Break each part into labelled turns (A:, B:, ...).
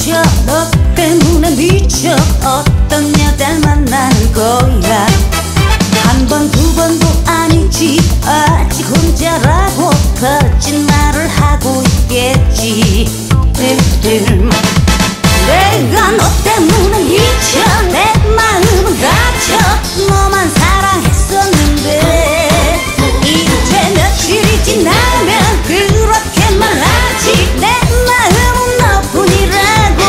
A: 미쳐 너 때문에 미쳐 어떤 여자를 만나는 거야. 한 번 두 번도 아니지 아직 혼자라고 거짓말을 하고 있겠지. 내가 너 때문에 미쳐 내 마음은 다쳐 너만 사랑했었는데 이제 며칠이 지나면 그렇게 말하지. 내 마음은 너뿐이라고.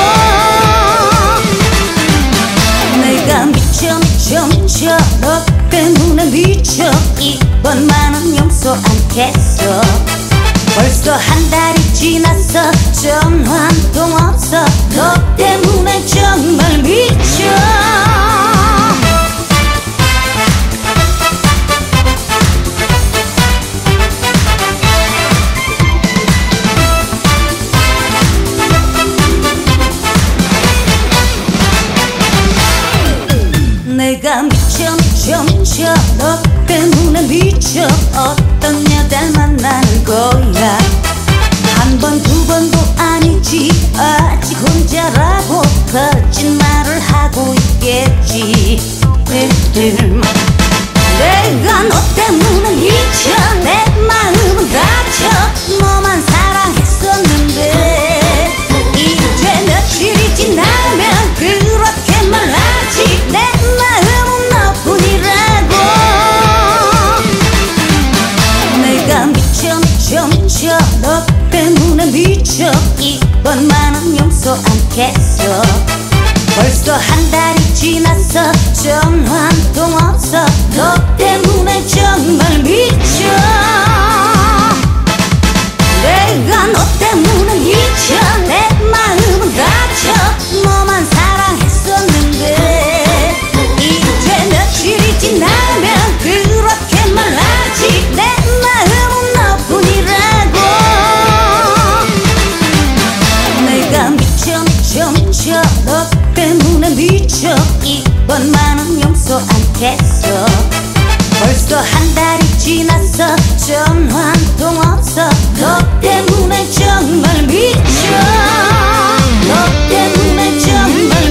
A: 내가 미쳐 너 때문에 미쳐 이번만은 용서 않겠어. 벌써 한 달이 지났어 전화 한 통 없어. 너 때문에 정말 미쳐. 내가 미쳐 너 때문에 미쳐 어떤 여자를 만나는 거야. 한 번 두 번도 아니지 아직 혼자라고 거짓말을 하고 있겠지. 내가 너 때문에 미쳐 내 마음은 다쳐 너만 사랑했었는데 이제 며칠이 지나면 그렇게 말하지. 내 마음은 너뿐이라고. 내가 미쳐 너 때문에 미쳐 이번만은 용서 않겠어. 벌써 한 달이 지났어 전화 한 통 없어. 너 때문에 정말 미쳐. 내가 너 때문에 미쳐 내 마음은 다쳐 너만 사랑했었는데 이제 며칠이 지나면 그렇게 말하지. 내 마음은 너뿐이라고. 내가 미쳐 너 때문에 미쳐 이번만은 용서 않겠어. 벌써 한 달이 지났어 전화 한 통 없어. 너 때문에 정말 미쳐. 너 때문에 정말